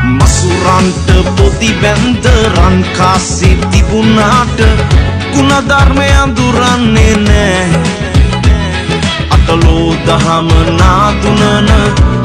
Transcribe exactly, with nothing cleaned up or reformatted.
මසුරන්ට පොති බැන්ද රන් කාසි තිබුණාට ගුණ ධර්මය අඳුරන්නේ නෑ. අටලෝ දහම නාදුනන